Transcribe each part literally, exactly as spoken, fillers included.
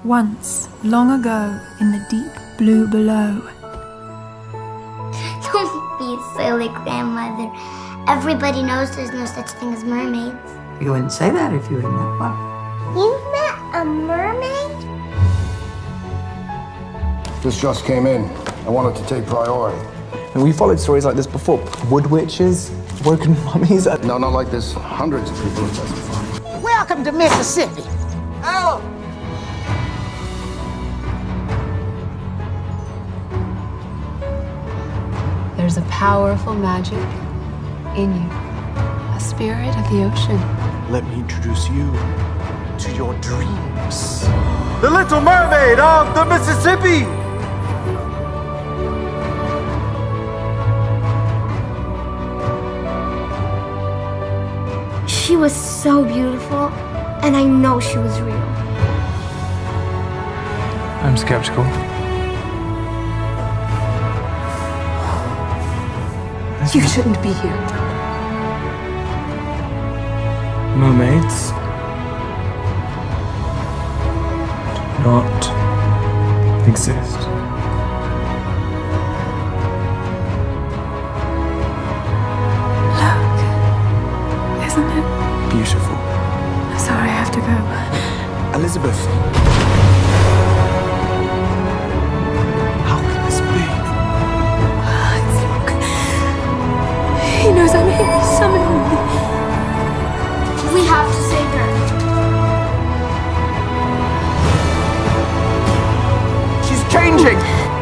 Once, long ago, in the deep blue below. Don't be silly, Grandmother. Everybody knows there's no such thing as mermaids. You wouldn't say that if you were in that bar. You met a mermaid? This just came in. I wanted to take priority. And we followed stories like this before. Wood witches, woken mummies. No, not like this. Hundreds of people have testified. Welcome to Mississippi. Oh! There's a powerful magic in you, a spirit of the ocean. Let me introduce you to your dreams. The Little Mermaid of the Mississippi! She was so beautiful, and I know she was real. I'm skeptical. You shouldn't be here. Mermaids do not exist. Look, isn't it Beautiful. Sorry, I have to go. Elizabeth. How can this be? It's Luke. He knows I'm here. He's summoning me. We have to save her. She's changing!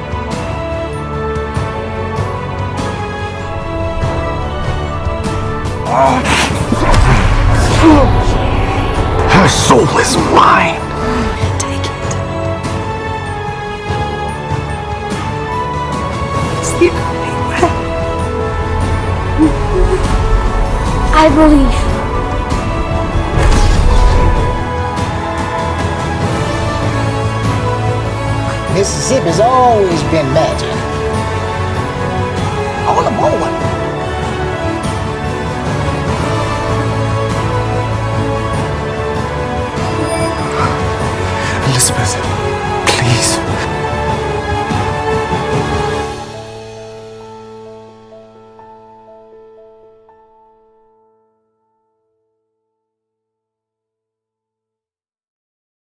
Her soul is mine! Take it. It's the only way. I believe. Mississippi's always been magic.